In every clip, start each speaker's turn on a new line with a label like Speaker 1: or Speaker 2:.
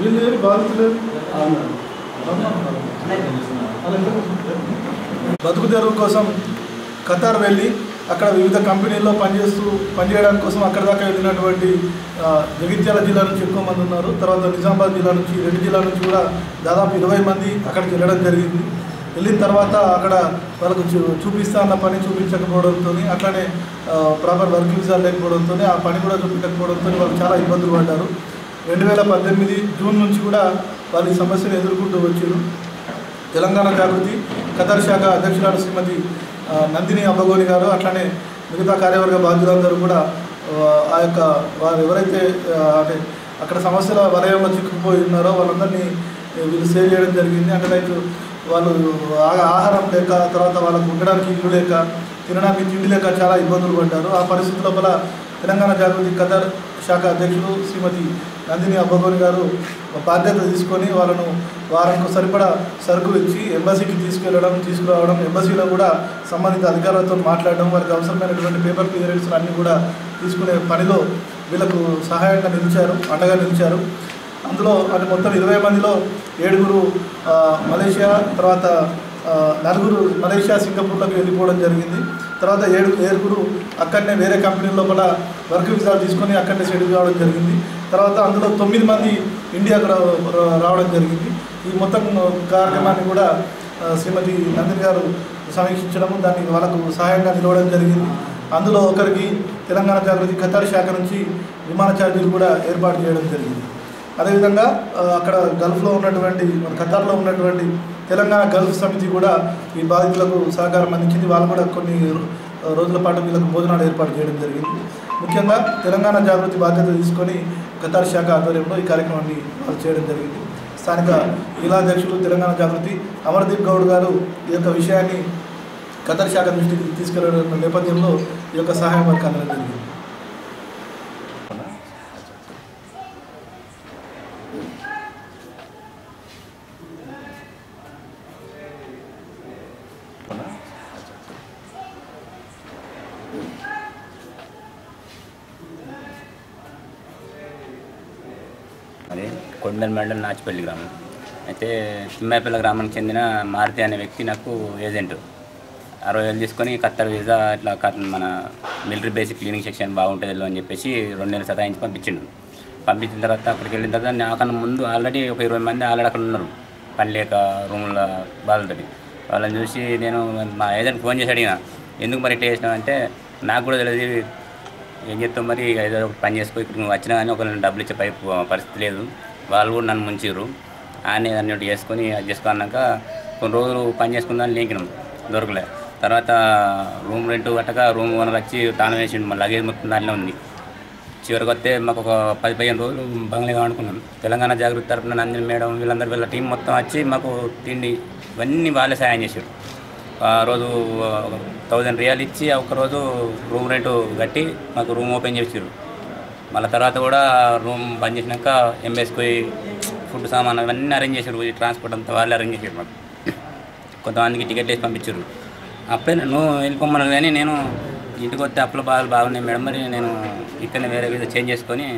Speaker 1: వీళ్ళు బాధితులు బతుకు తెరువు కోసం ఖతార్ వెళ్ళి అక్కడ వివిధ కంపెనీల్లో పనిచేయడానికి కోసం అక్కడ దాకా వెళ్ళినటువంటి జగిత్యాల జిల్లా నుంచి ఎక్కువ మంది ఉన్నారు. తర్వాత నిజామాబాద్ జిల్లా నుంచి 2 జిల్లాల నుంచి కూడా దాదాపు 20 మంది అక్కడికి వెళ్ళడం జరిగింది. వెళ్ళిన తర్వాత అక్కడ వాళ్ళకు చూపిస్తా అన్న పని చూపించకపోవడంతో, అట్లానే ప్రాపర్ వర్క్ వీసా లేకపోవడంతో ఆ పని కూడా చూపించకపోవడంతో వాళ్ళు చాలా ఇబ్బందులు పడ్డారు. 2018 జూన్ నుంచి కూడా వాళ్ళు ఈ సమస్యను ఎదుర్కొంటూ వచ్చారు. తెలంగాణ జాగృతి ఖతార్ శాఖ అధ్యక్షురాలు శ్రీమతి నందిని అబ్బగోని గారు, అట్లానే మిగతా కార్యవర్గ బాధ్యులందరూ కూడా ఆ యొక్క వారు ఎవరైతే అంటే అక్కడ సమస్యల వలయంలో చిక్కుకుపోయి ఉన్నారో వాళ్ళందరినీ వీళ్ళు సేవ్ చేయడం జరిగింది. అంటే లైక్ వాళ్ళు ఆహారం లేక, తర్వాత వాళ్ళకు ఉండడానికి ఇల్లు లేక, తినడానికి తిండి లేక చాలా ఇబ్బందులు పడ్డారు. ఆ పరిస్థితి లోపల తెలంగాణ జాగృతి ఖతార్ శాఖ అధ్యక్షులు శ్రీమతి నందిని అబ్బగోని గారు బాధ్యత తీసుకొని వాళ్ళను వారంకు సరిపడా సరుకులు ఇచ్చి ఎంబసీకి తీసుకురావడం, ఎంబసీలో కూడా సంబంధిత అధికారులతో మాట్లాడడం, వారికి అవసరమైనటువంటి పేపర్ క్లియరెన్స్ అన్నీ కూడా తీసుకునే పనిలో వీళ్ళకు సహాయంగా నిలిచారు, అండగా నిలిచారు. అందులో అది మొత్తం 20 మందిలో 7 మలేషియా, తర్వాత 4 మలేషియా, సింగపూర్లకు వెళ్ళిపోవడం జరిగింది. తర్వాత 7 అక్కడనే వేరే కంపెనీ లోపల వర్క్ వీసాలు తీసుకొని అక్కడనే సెటిల్ కావడం జరిగింది. తర్వాత అందులో 9 మంది ఇండియాకు రావడం జరిగింది. ఈ మొత్తం కార్యక్రమాన్ని కూడా శ్రీమతి నందిని గారు సమీక్షించడము, దానికి వాళ్ళకు సహాయంగా నిలవడం జరిగింది. అందులో ఒకరికి తెలంగాణ జాగృతి ఖతార్ శాఖ నుంచి విమాన ఛార్జీలు కూడా ఏర్పాటు చేయడం జరిగింది. అదేవిధంగా అక్కడ గల్ఫ్లో ఉన్నటువంటి ఖతార్లో ఉన్నటువంటి తెలంగాణ గల్ఫ్ సమితి కూడా ఈ బాధితులకు సహకారం అందించింది. వాళ్ళు కూడా కొన్ని రోజుల పాటు వీళ్ళకు భోజనాలు ఏర్పాటు చేయడం జరిగింది. ముఖ్యంగా తెలంగాణ జాగృతి బాధ్యత తీసుకొని ఖతార్ శాఖ ఆధ్వర్యంలో ఈ కార్యక్రమాన్ని వాళ్ళు చేయడం జరిగింది. స్థానిక జిల్లా అధ్యక్షులు తెలంగాణ జాగృతి అమర్దీప్ గౌడ్ గారు ఈ యొక్క విషయాన్ని ఖతార్ శాఖ దృష్టికి తీసుకెళ్లడం నేపథ్యంలో ఈ యొక్క సహాయం వర్క్ అందడం జరిగింది.
Speaker 2: అది కొండల్ మండల్ నాచిపల్లి గ్రామం. అయితే తిమ్మాయిపల్లి గ్రామానికి చెందిన మారుతి అనే వ్యక్తి నాకు ఏజెంట్ 60,000 తీసుకొని ఖత్తర్ వీసా ఇట్లా మన మిలిటరీ బేసిక్ క్లీనింగ్ సెక్షన్ బాగుంటుంది అని చెప్పేసి 2 నెలలు సతాయించి పంపించిన తర్వాత అక్కడికి వెళ్ళిన తర్వాత నాకన్నా ముందు ఆల్రెడీ ఒక 20 మంది ఆల్రెడీ అక్కడ ఉన్నారు, పని లేక రూమ్ల బాధలతోటి. వాళ్ళని చూసి నేను మా ఏజెంట్ ఫోన్ చేసి అడిగిన, ఎందుకు మరి ఇట్లా చేసినావు అంటే, నాకు కూడా తెలియదు ఏం చెప్తాం మరి, ఏదో ఒకటి పని చేసుకో, ఇక్కడ నువ్వు వచ్చినా కానీ ఒకరిని డబ్బులు ఇచ్చే పరిస్థితి లేదు, వాళ్ళు కూడా నన్ను ముంచిర్రు అని అన్నట్టు చేసుకొని అది చేసుకున్నాక కొన్ని రోజులు పని చేసుకుందాం లేకినాం, దొరకలే. తర్వాత రూమ్ రెంట్ కట్టక రూమ్ ఓనర్ వచ్చి తాను వేసిండు, మళ్ళీ లగేజ్ మొత్తం దానిలో ఉంది. చివరికి వస్తే మాకు ఒక 10-15 రోజులు బంగ్లే కానుకున్నాం. తెలంగాణ జాగృతి తరఫున నందిని మేడం వీళ్ళ టీం మొత్తం వచ్చి మాకు తిండి ఇవన్నీ వాళ్ళే సాయం చేశారు. ఆ రోజు 1000 రియాలు ఇచ్చి ఒకరోజు రూమ్ రెంట్ కట్టి మాకు రూమ్ ఓపెన్ చేసారు. మళ్ళీ తర్వాత కూడా రూమ్ బంద్ చేసినాక ఎంబెస్కి ఫుడ్ సామాన్ ఇవన్నీ అరేంజ్ చేశారు, ట్రాన్స్పోర్ట్ అంతా వాళ్ళే అరేంజ్ చేశారు. మాకు కొంతమందికి టికెట్ వేసి పంపించారు. అప్పుడే నేను వెళ్ళిపోమన్నాను, కానీ నేను ఇంటికి వస్తే అప్పుల బాగున్నాయి మేడం, మరి నేను ఇక్కడనే వేరే వీసా చేంజ్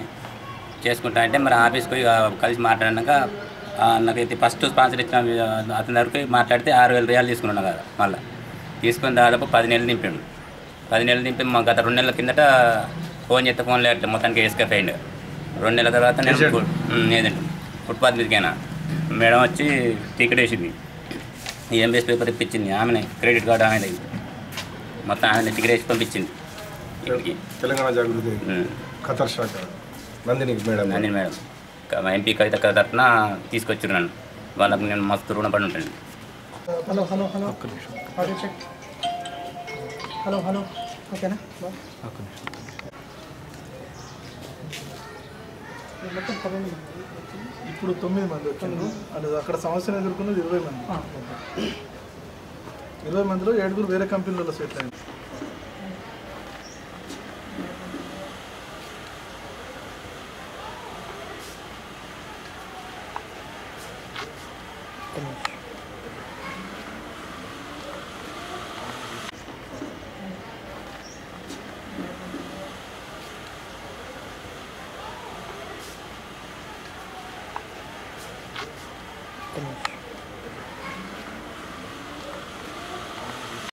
Speaker 2: చేసుకుంటా అంటే, మరి ఆఫీస్కి పోయి కలిసి మాట్లాడినాక నాకైతే ఫస్ట్ స్పాన్సర్ ఇచ్చిన అతని దగ్గరికి మాట్లాడితే 6,000 రియాలు తీసుకున్నాను కదా. మళ్ళీ తీసుకుని దాదాపు 10 నెలలు నింపాడు. 10 నెలలు నింపి మా గత 2 నెలల కిందట ఫోన్ చేస్తే ఫోన్ లేట మొత్తానికి ఎస్కేప్ అయ్యిండు. 2 నెలల తర్వాత నేను ఏదండి ఫుట్పాత్ మీదకైనా మేడం వచ్చి టికెట్ వేసింది, ఎంబీఎస్ పేపర్ ఇప్పించింది, ఆమెనే క్రెడిట్ కార్డు ఆమె మొత్తం ఆమె టికెట్ వేసి పంపించింది ఇప్పటికి.
Speaker 3: తెలంగాణ జాగృతి ఖతార్ శాఖ నందిని మేడం
Speaker 2: ఎంపీ కవిత తరఫున తీసుకొచ్చారు నన్ను. వాళ్ళకు నేను మస్తు రుణపడి ఉంటాను.
Speaker 1: Hello hello hello hello hello ఓకేనా. ఇప్పుడు 9 మంది వచ్చారు. అది అక్కడ సమస్యను ఎదుర్కొన్నది 20 మంది. 20 మందిలో 7 వేరే కంపెనీలలో సెటిల్ అయింది.
Speaker 4: ఒక్క నిమిషం.